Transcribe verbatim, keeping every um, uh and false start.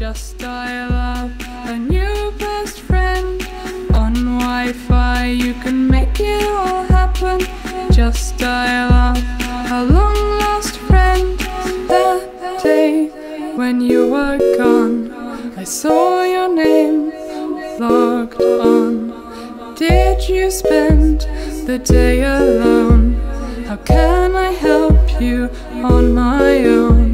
Just dial up a new best friend. On Wi-Fi you can make it all happen. Just dial up a long lost friend. That day when you were gone, I saw your name logged on. Did you spend the day alone? How can I help you on my own?